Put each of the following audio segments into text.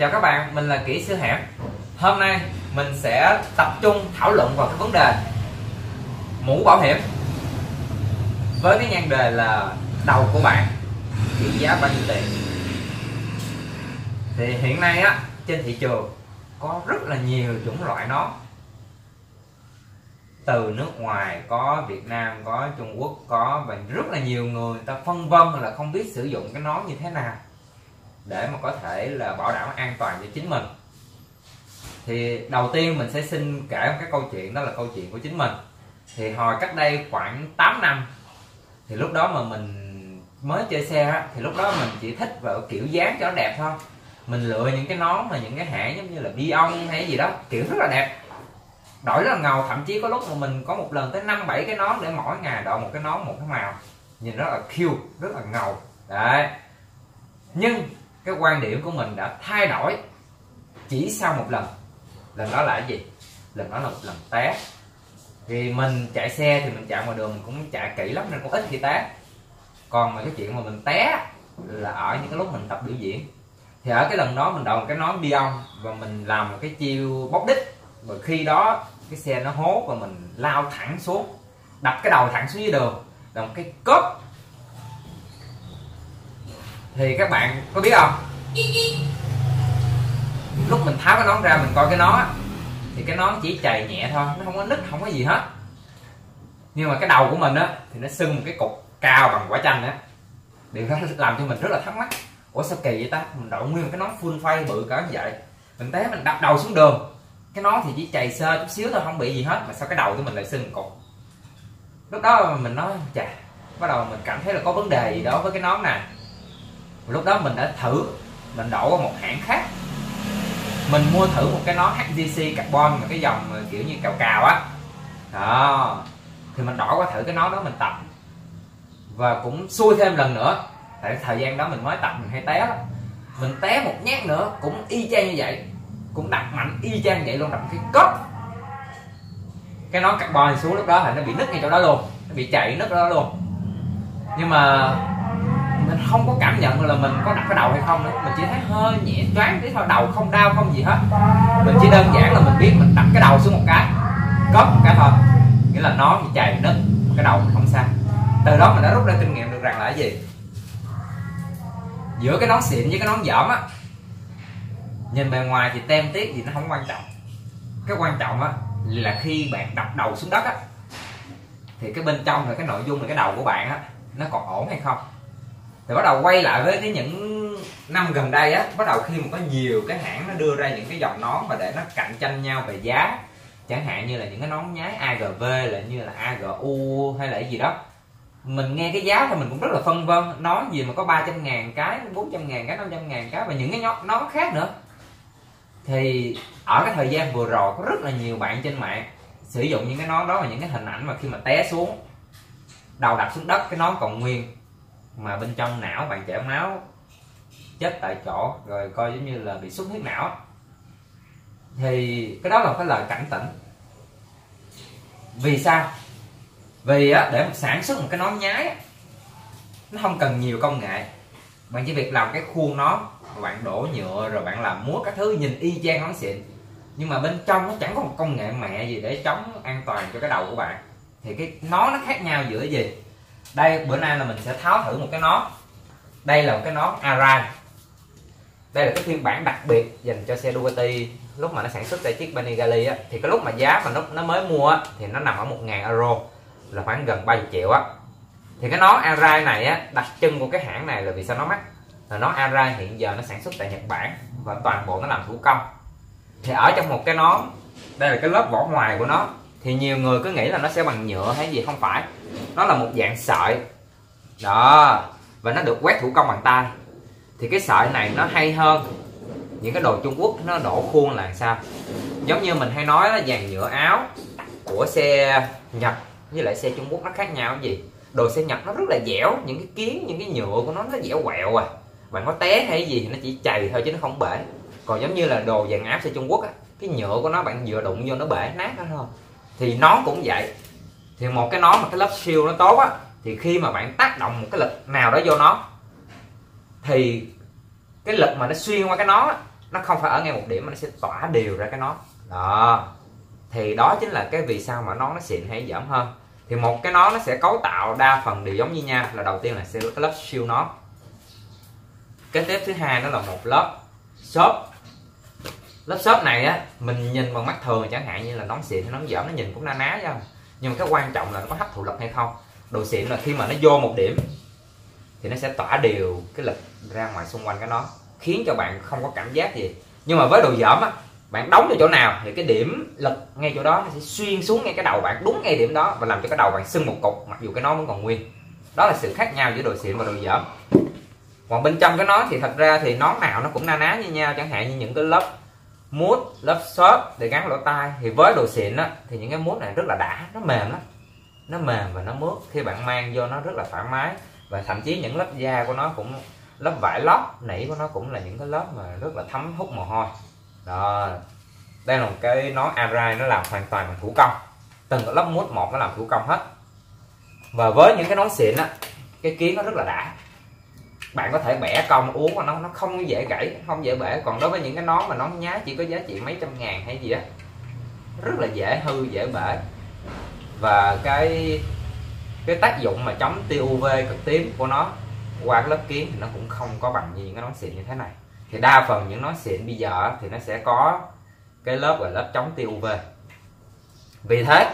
Chào các bạn, mình là Kỹ Sư Hẻm. Hôm nay mình sẽ tập trung thảo luận vào cái vấn đề mũ bảo hiểm với cái nhan đề là đầu của bạn trị giá bao nhiêu tiền. Thì hiện nay á, trên thị trường có rất là nhiều chủng loại nón, từ nước ngoài có, Việt Nam có, Trung Quốc có, và rất là nhiều người ta phân vân là không biết sử dụng cái nón như thế nào để mà có thể là bảo đảm an toàn cho chính mình. Thì đầu tiên mình sẽ xin kể một cái câu chuyện, đó là câu chuyện của chính mình. Thì hồi cách đây khoảng 8 năm, thì lúc đó mà mình mới chơi xe á, thì lúc đó mình chỉ thích vào kiểu dáng cho nó đẹp thôi. Mình lựa những cái nón mà những cái hãng giống như là Bion hay gì đó, kiểu rất là đẹp, đổi rất là ngầu. Thậm chí có lúc mà mình có một lần tới 5-7 cái nón, để mỗi ngày đội một cái nón một cái màu, nhìn rất là cute, rất là ngầu đấy. Nhưng cái quan điểm của mình đã thay đổi chỉ sau một lần. Lần đó là cái gì? Lần đó là một lần té. Thì mình chạy xe thì mình chạy ngoài đường mình cũng chạy kỹ lắm nên cũng ít khi té. Còn mà cái chuyện mà mình té là ở những cái lúc mình tập biểu diễn. Thì ở cái lần đó mình đội một cái nón Bion và mình làm một cái chiêu bóc đích, và khi đó cái xe nó hố và mình lao thẳng xuống, đập cái đầu thẳng xuống dưới đường là một cái cốp. Thì các bạn có biết không, lúc mình tháo cái nón ra mình coi cái nón thì cái nón chỉ chày nhẹ thôi, nó không có nứt, không có gì hết. Nhưng mà cái đầu của mình á thì nó sưng một cái cục cao bằng quả chanh á. Điều đó làm cho mình rất là thắc mắc, ủa sao kỳ vậy ta, mình đội nguyên một cái nón full face bự cỡ như vậy, mình té mình đập đầu xuống đường, cái nón thì chỉ chày sơ chút xíu thôi, không bị gì hết, mà sao cái đầu của mình lại sưng một cục. Lúc đó mình nói chà, bắt đầu mình cảm thấy là có vấn đề gì đó với cái nón này. Lúc đó mình đã thử, mình đổi qua một hãng khác. Mình mua thử một cái nón HGC carbon mà cái dòng kiểu như cào cào á đó. Thì mình đổi qua thử cái nón đó mình tập, và cũng xui thêm lần nữa. Tại thời gian đó mình mới tập mình hay té lắm. Mình té một nhát nữa cũng y chang như vậy, cũng đập mạnh y chang vậy luôn, đập cái cốp. Cái nón carbon xuống lúc đó thì nó bị nứt ngay chỗ đó luôn, nó bị chảy nứt đó luôn. Nhưng mà mình không có cảm nhận là mình có đập cái đầu hay không nữa, mình chỉ thấy hơi nhẹ choáng tí thôi, đầu không đau không gì hết. Mình chỉ đơn giản là mình biết mình đập cái đầu xuống một cái, cốp một cái thôi, nghĩa là nó bị chày nứt, cái đầu không sao. Từ đó mình đã rút ra kinh nghiệm được rằng là cái gì, giữa cái nón xịn với cái nón dởm á, nhìn bề ngoài thì tem tiếc gì nó không quan trọng. Cái quan trọng á là khi bạn đập đầu xuống đất á, thì cái bên trong là cái nội dung là cái đầu của bạn á nó còn ổn hay không. Thì bắt đầu quay lại với cái những năm gần đây á, bắt đầu khi mà có nhiều cái hãng nó đưa ra những cái dòng nón mà để nó cạnh tranh nhau về giá, chẳng hạn như là những cái nón nhái AGV, là như là AGU hay là cái gì đó, mình nghe cái giá thì mình cũng rất là phân vân, nón gì mà có 300.000 cái, 400.000 cái, 500.000 cái, và những cái nón khác nữa. Thì ở cái thời gian vừa rồi có rất là nhiều bạn trên mạng sử dụng những cái nón đó, và những cái hình ảnh mà khi mà té xuống, đầu đập xuống đất, cái nón còn nguyên mà bên trong não bạn chảy máu chết tại chỗ, rồi coi giống như là bị xuất huyết não. Thì cái đó là cái lời cảnh tỉnh. Vì sao? Vì á, để sản xuất một cái nón nhái nó không cần nhiều công nghệ. Bạn chỉ việc làm cái khuôn nón, bạn đổ nhựa, rồi bạn làm múa các thứ nhìn y chang nón xịn, nhưng mà bên trong nó chẳng có một công nghệ mẹ gì để chống an toàn cho cái đầu của bạn. Thì cái nón nó khác nhau giữa gì? Đây, bữa nay là mình sẽ tháo thử một cái nón. Đây là một cái nón Arai. Đây là cái phiên bản đặc biệt dành cho xe Ducati. Lúc mà nó sản xuất tại chiếc Panigale á, thì cái lúc mà giá mà nó mới mua á, thì nó nằm ở 1.000 euro, là khoảng gần 30 triệu á. Thì cái nón Arai này á, đặc trưng của cái hãng này là vì sao nó mắc, là nón Arai hiện giờ nó sản xuất tại Nhật Bản và toàn bộ nó làm thủ công. Thì ở trong một cái nón, đây là cái lớp vỏ ngoài của nó, thì nhiều người cứ nghĩ là nó sẽ bằng nhựa hay gì, không phải, nó là một dạng sợi đó, và nó được quét thủ công bằng tay. Thì cái sợi này nó hay hơn những cái đồ Trung Quốc, nó đổ khuôn là sao, giống như mình hay nói là dàn nhựa áo của xe Nhật với lại xe Trung Quốc nó khác nhau cái gì. Đồ xe Nhật nó rất là dẻo, những cái kiến, những cái nhựa của nó dẻo quẹo à, bạn có té hay gì thì nó chỉ chày thôi chứ nó không bể. Còn giống như là đồ dàn áo xe Trung Quốc á, cái nhựa của nó bạn vừa đụng vô nó bể nát hết thôi. Thì nón cũng vậy. Thì một cái nón mà cái lớp siêu nó tốt á, thì khi mà bạn tác động một cái lực nào đó vô nó, thì cái lực mà nó xuyên qua cái nón á, nó không phải ở ngay một điểm mà nó sẽ tỏa đều ra cái nón đó. Thì đó chính là cái vì sao mà nón nó xịn hay dởm hơn. Thì một cái nón nó sẽ cấu tạo đa phần đều giống như nhau, là đầu tiên là sẽ cái lớp siêu nón, kế tiếp thứ hai đó là một lớp xốp. Lớp xốp này á, mình nhìn bằng mắt thường chẳng hạn như là nón xịn hay nón dởm nó nhìn cũng na ná chứ, nhưng mà cái quan trọng là nó có hấp thụ lực hay không. Đồ xịn là khi mà nó vô một điểm thì nó sẽ tỏa đều cái lực ra ngoài xung quanh cái nón, khiến cho bạn không có cảm giác gì. Nhưng mà với đồ dởm á, bạn đóng vào chỗ nào thì cái điểm lực ngay chỗ đó nó sẽ xuyên xuống ngay cái đầu bạn, đúng ngay điểm đó, và làm cho cái đầu bạn sưng một cục mặc dù cái nón vẫn còn nguyên. Đó là sự khác nhau giữa đồ xịn và đồ dởm. Còn bên trong cái nón thì thật ra thì nón nào nó cũng na ná như nhau, chẳng hạn như những cái lớp mút, lớp xốp để gắn lỗ tai. Thì với đồ xịn á, thì những cái mút này rất là đã, nó mềm lắm, nó mềm và nó mướt, khi bạn mang vô nó rất là thoải mái. Và thậm chí những lớp da của nó cũng, lớp vải lót nỉ của nó cũng là những cái lớp mà rất là thấm hút mồ hôi đó. Đây là một cái nón Arai, nó làm hoàn toàn bằng thủ công, từng cái lớp mút một nó làm thủ công hết. Và với những cái nón xịn á, cái kiến nó rất là đã, bạn có thể bẻ cong uống và nó không dễ gãy, không dễ bể. Còn đối với những cái nón mà nón nhái chỉ có giá trị mấy trăm ngàn hay gì á, rất là dễ hư, dễ bể. Và cái tác dụng mà chống tia UV cực tím của nó qua cái lớp kiến thì nó cũng không có bằng như những cái nón xịn như thế này. Thì đa phần những nón xịn bây giờ thì nó sẽ có cái lớp gọi là lớp chống tia UV. Vì thế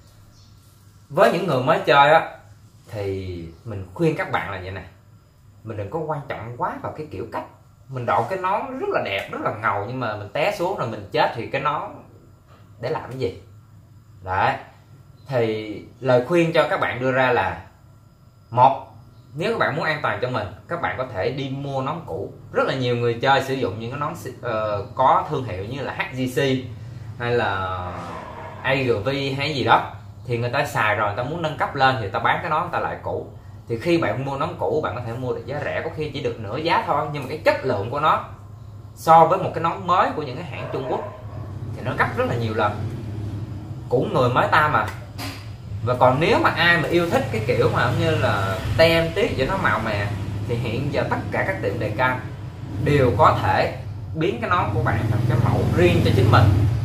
với những người mới chơi á, thì mình khuyên các bạn là vậy nè, mình đừng có quan trọng quá vào cái kiểu cách. Mình đội cái nón rất là đẹp, rất là ngầu, nhưng mà mình té xuống rồi mình chết thì cái nón để làm cái gì? Đấy. Thì lời khuyên cho các bạn đưa ra là: một, nếu các bạn muốn an toàn cho mình, các bạn có thể đi mua nón cũ. Rất là nhiều người chơi sử dụng những cái nón có thương hiệu như là HGC hay là AGV hay gì đó, thì người ta xài rồi, người ta muốn nâng cấp lên thì người ta bán cái nón người ta lại cũ. Thì khi bạn mua nón cũ, bạn có thể mua được giá rẻ, có khi chỉ được nửa giá thôi, nhưng mà cái chất lượng của nó so với một cái nón mới của những cái hãng Trung Quốc thì nó gấp rất là nhiều lần. Cũng người mới ta mà. Và còn nếu mà ai mà yêu thích cái kiểu mà như là tem tiếc cho nó màu mè, thì hiện giờ tất cả các tiệm đề can đều có thể biến cái nón của bạn thành cái mẫu riêng cho chính mình.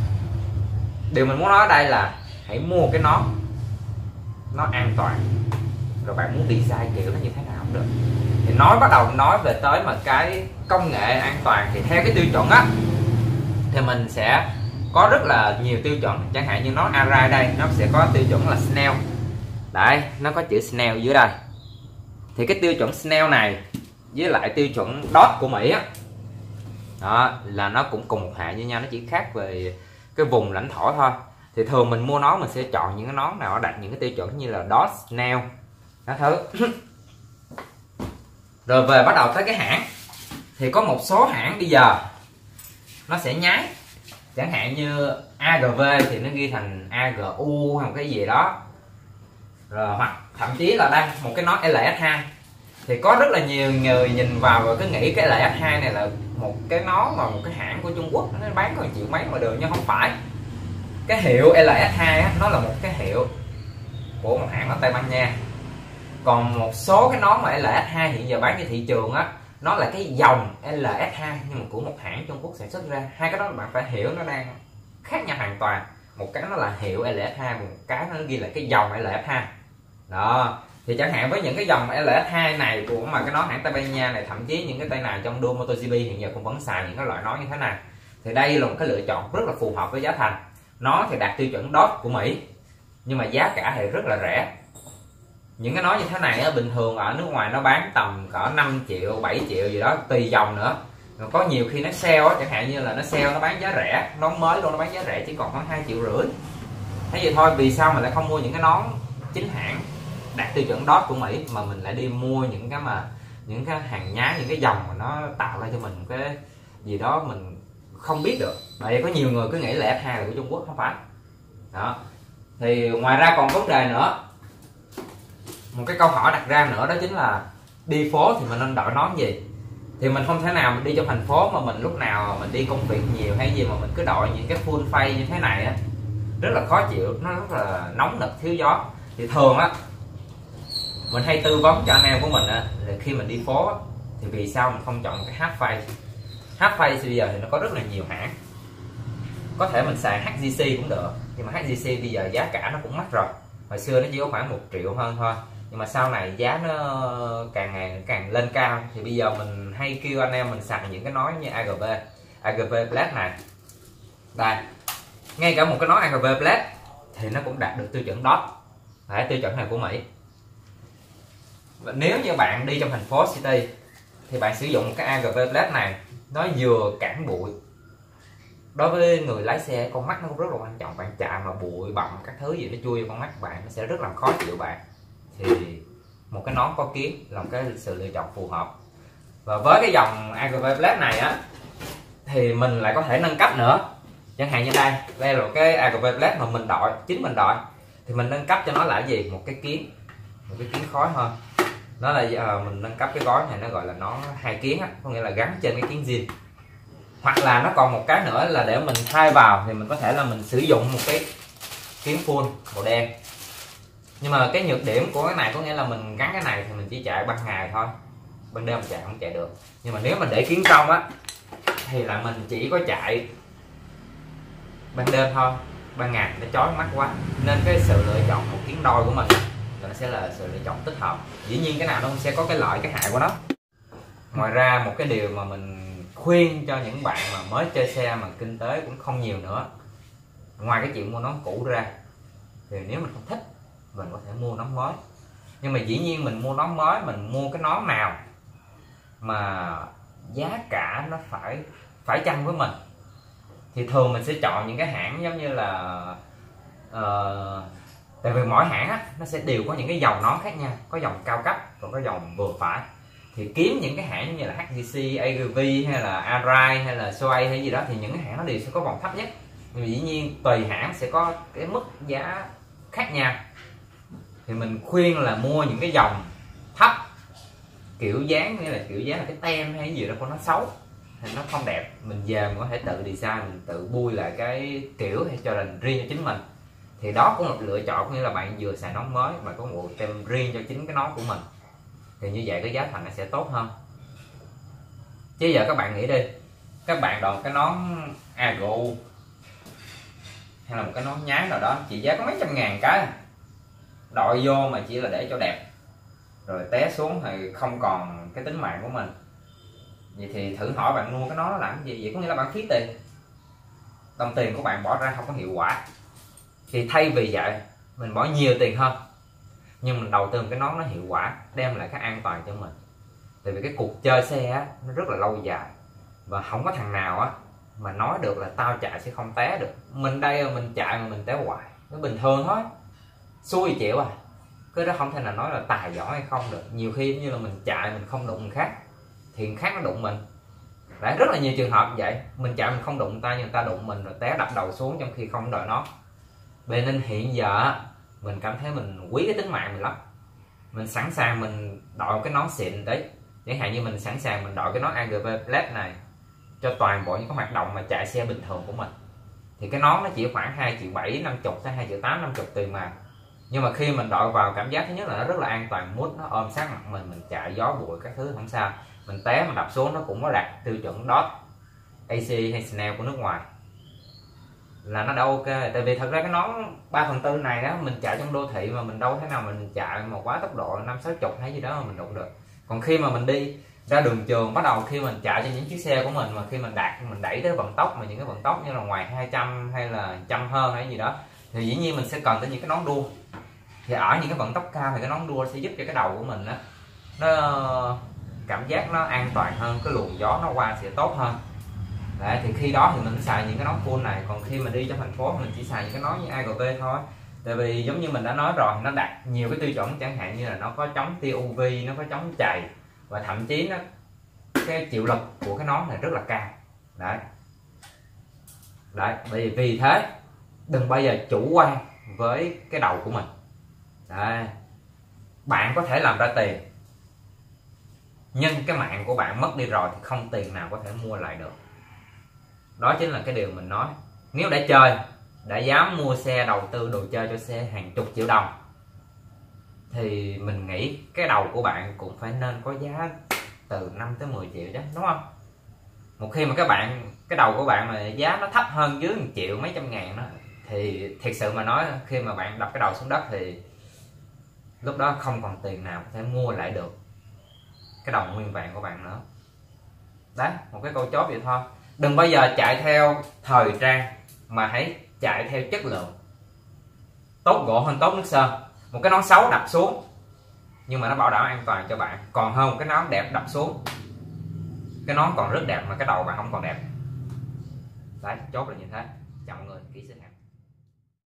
Điều mình muốn nói ở đây là hãy mua cái nón nó an toàn, rồi bạn muốn design kiểu nó như thế nào cũng được. Thì bắt đầu nói về tới mà cái công nghệ an toàn thì theo cái tiêu chuẩn á, thì mình sẽ có rất là nhiều tiêu chuẩn. Chẳng hạn như nón Arai đây, nó sẽ có tiêu chuẩn là Snell. Đấy, nó có chữ Snell dưới đây. Thì cái tiêu chuẩn Snell này với lại tiêu chuẩn DOT của Mỹ á, đó là nó cũng cùng một hệ như nhau, nó chỉ khác về cái vùng lãnh thổ thôi. Thì thường mình mua nón mình sẽ chọn những cái nón nào đạt những cái tiêu chuẩn như là DOT, Snell các thứ. Rồi về bắt đầu tới cái hãng, thì có một số hãng bây giờ nó sẽ nhái. Chẳng hạn như AGV thì nó ghi thành AGU hay một cái gì đó. Rồi hoặc thậm chí là đây một cái nón LS2, thì có rất là nhiều người nhìn vào và cứ nghĩ cái LS2 này là một cái nón mà một cái hãng của Trung Quốc nó bán có 1 triệu mấy ngoài đường, nhưng không phải. Cái hiệu LS2 á, nó là một cái hiệu của một hãng ở Tây Ban Nha. Còn một số cái nón mà LS2 hiện giờ bán trên thị trường á, nó là cái dòng LS2 nhưng mà của một hãng Trung Quốc sản xuất ra. Hai cái đó bạn phải hiểu nó đang khác nhau hoàn toàn. Một cái nó là hiệu LS2, một cái nó ghi là cái dòng LS2 đó. Thì chẳng hạn với những cái dòng LS2 này của mà cái nón hãng Tây Ban Nha này, thậm chí những cái tay nào trong đua MotoGP hiện giờ cũng vẫn xài những cái loại nón như thế này, thì đây là một cái lựa chọn rất là phù hợp với giá thành. Nó thì đạt tiêu chuẩn DOT của Mỹ, nhưng mà giá cả thì rất là rẻ. Những cái nón như thế này á, bình thường ở nước ngoài nó bán tầm cỡ 5 triệu, 7 triệu gì đó, tùy dòng nữa. Rồi có nhiều khi nó sale á, chẳng hạn như là nó sale nó bán giá rẻ, nón mới luôn nó bán giá rẻ chỉ còn khoảng 2,5 triệu. Thế vậy thôi, vì sao mình lại không mua những cái nón chính hãng đạt tiêu chuẩn DOT của Mỹ, mà mình lại đi mua những cái hàng nhái, những cái dòng mà nó tạo ra cho mình cái gì đó mình không biết được. Bởi vì có nhiều người cứ nghĩ là F2 là của Trung Quốc, không phải đó. Thì ngoài ra còn vấn đề nữa, một cái câu hỏi đặt ra nữa, đó chính là đi phố thì mình nên đội nón gì. Thì mình không thể nào mình đi trong thành phố mà mình lúc nào mình đi công việc nhiều hay gì mà mình cứ đội những cái full face như thế này á, rất là khó chịu, nó rất là nóng nực, thiếu gió. Thì thường á, mình hay tư vấn cho anh em của mình á, là khi mình đi phố á, thì vì sao mình không chọn cái half face. H-Face bây giờ thì nó có rất là nhiều hãng, có thể mình xài HGC cũng được, nhưng mà HGC bây giờ giá cả nó cũng mắc rồi. Hồi xưa nó chỉ có khoảng 1 triệu hơn thôi, nhưng mà sau này giá nó càng ngày càng lên cao, thì bây giờ mình hay kêu anh em mình xài những cái nối như AGV Black này. Đây, ngay cả một cái nối AGV Black thì nó cũng đạt được tiêu chuẩn DOT. Đấy, tiêu chuẩn này của Mỹ. Và nếu như bạn đi trong thành phố City thì bạn sử dụng một cái AGV Black này, nó vừa cản bụi. Đối với người lái xe, con mắt nó cũng rất là quan trọng. Bạn chạm mà bụi bặm các thứ gì nó chui vào con mắt bạn, nó sẽ rất là khó chịu bạn. Thì một cái nón có kiến là một cái sự lựa chọn phù hợp. Và với cái dòng AGV Black này á, thì mình lại có thể nâng cấp nữa. Chẳng hạn như đây là cái AGV Black mà mình đội, chính mình đội, thì mình nâng cấp cho nó là cái gì? Một cái kiến khói hơn. Nó là mình nâng cấp cái gói này, nó gọi là nó 2 kiến á, có nghĩa là gắn trên cái kiến zin. Hoặc là nó còn một cái nữa là để mình thay vào, thì mình có thể là mình sử dụng một cái kiến full màu đen. Nhưng mà cái nhược điểm của cái này có nghĩa là mình gắn cái này thì mình chỉ chạy ban ngày thôi, ban đêm mình chạy không chạy được. Nhưng mà nếu mình để kiến trong á thì là mình chỉ có chạy ban đêm thôi, ban ngày nó chói mắt quá. Nên cái sự lựa chọn một kiến đôi của mình là nó sẽ là sự lựa chọn tích hợp. Dĩ nhiên cái nào nó cũng sẽ có cái lợi cái hại của nó. Ngoài ra một cái điều mà mình khuyên cho những bạn mà mới chơi xe mà kinh tế cũng không nhiều nữa, ngoài cái chuyện mua nón cũ ra, thì nếu mình không thích mình có thể mua nón mới. Nhưng mà dĩ nhiên mình mua nón mới, mình mua cái nón nào mà giá cả nó phải chăng với mình, thì thường mình sẽ chọn những cái hãng giống như là tại vì mỗi hãng á, nó sẽ đều có những cái dòng nón khác nhau, có dòng cao cấp còn có dòng vừa phải. Thì kiếm những cái hãng như là HGC, AGV hay là Arai hay là Soay hay gì đó, thì những cái hãng nó đều sẽ có vòng thấp nhất. Nhưng mà dĩ nhiên tùy hãng sẽ có cái mức giá khác nhau. Thì mình khuyên là mua những cái dòng thấp, kiểu dáng nghĩa là kiểu dáng là cái tem hay gì đó của nó xấu thì nó không đẹp, mình về mình có thể tự design, mình tự bui lại cái kiểu hay cho mình riêng cho chính mình. Thì đó cũng là một lựa chọn, nghĩa là bạn vừa xài nón mới mà có một tem riêng cho chính cái nón của mình, thì như vậy cái giá thành nó sẽ tốt hơn. Chứ giờ các bạn nghĩ đi, các bạn đội cái nón AGU hay là một cái nón nhái nào đó chỉ giá có mấy trăm ngàn cái, đội vô mà chỉ là để cho đẹp rồi té xuống thì không còn cái tính mạng của mình. Vậy thì thử hỏi bạn mua cái nón nó làm cái gì? Vậy có nghĩa là bạn phí tiền, đồng tiền của bạn bỏ ra không có hiệu quả. Thì thay vì vậy mình bỏ nhiều tiền hơn nhưng mình đầu tư một cái nón nó hiệu quả, đem lại cái an toàn cho mình. Tại vì cái cuộc chơi xe á, nó rất là lâu dài và không có thằng nào á mà nói được là tao chạy sẽ không té được. Mình đây mình chạy mà mình té hoài, nó bình thường thôi, xui chịu à. Cái đó không thể nào nói là tài giỏi hay không được. Nhiều khi như là mình chạy mình không đụng người khác thì người khác nó đụng mình. Đấy, rất là nhiều trường hợp như vậy, mình chạy mình không đụng tay nhưng người ta đụng mình rồi té đập đầu xuống trong khi không đợi nó. Vậy nên hiện giờ mình cảm thấy mình quý cái tính mạng mình lắm. Mình sẵn sàng mình đội cái nón xịn đấy, chẳng hạn như mình sẵn sàng mình đội cái nón AGV Black này cho toàn bộ những cái hoạt động mà chạy xe bình thường của mình. Thì cái nón nó chỉ khoảng 2,7 triệu 50 tới 2,8 triệu 50 tùy mà. Nhưng mà khi mình đội vào cảm giác thứ nhất là nó rất là an toàn, mút nó ôm sát mặt mình chạy gió bụi các thứ không sao. Mình té mình đập xuống nó cũng có đạt tiêu chuẩn DOT, AC hay Snell của nước ngoài là nó đã ok. Tại vì thật ra cái nón 3/4 này đó, mình chạy trong đô thị mà mình đâu thế nào mình chạy mà quá tốc độ 50-60 hay gì đó mà mình đụng được. Còn khi mà mình đi ra đường trường, bắt đầu khi mình chạy trên những chiếc xe của mình mà khi mình đẩy tới vận tốc mà những cái vận tốc như là ngoài 200 hay là 100 hơn hay gì đó, thì dĩ nhiên mình sẽ cần tới những cái nón đua. Thì ở những cái vận tốc cao thì cái nón đua sẽ giúp cho cái đầu của mình đó, nó cảm giác nó an toàn hơn, cái luồng gió nó qua sẽ tốt hơn. Đấy, thì khi đó thì mình xài những cái nón full này. Còn khi mà đi trong thành phố mình chỉ xài những cái nón như AGV thôi. Tại vì giống như mình đã nói rồi, nó đạt nhiều cái tiêu chuẩn, chẳng hạn như là nó có chống tia UV, nó có chống chày, và thậm chí nó cái chịu lực của cái nón này rất là cao. Đấy, vì thế đừng bao giờ chủ quan với cái đầu của mình. Đấy, bạn có thể làm ra tiền nhưng cái mạng của bạn mất đi rồi thì không tiền nào có thể mua lại được. Đó chính là cái điều mình nói. Nếu đã chơi, đã dám mua xe, đầu tư đồ chơi cho xe hàng chục triệu đồng, thì mình nghĩ cái đầu của bạn cũng phải nên có giá từ 5 tới 10 triệu chứ, đúng không? Một khi mà cái đầu của bạn mà giá nó thấp hơn dưới 1 triệu mấy trăm ngàn đó, thì thiệt sự mà nói khi mà bạn đập cái đầu xuống đất thì lúc đó không còn tiền nào có thể mua lại được cái đồng nguyên vàng của bạn nữa. Đấy, một cái câu chốt vậy thôi. Đừng bao giờ chạy theo thời trang mà hãy chạy theo chất lượng. Tốt gỗ hơn tốt nước sơn. Một cái nón xấu đập xuống nhưng mà nó bảo đảm an toàn cho bạn, còn hơn một cái nón đẹp đập xuống, cái nón còn rất đẹp mà cái đầu bạn không còn đẹp. Đấy, chốt là như thế. Chào mọi người, kỹ sinh hạt.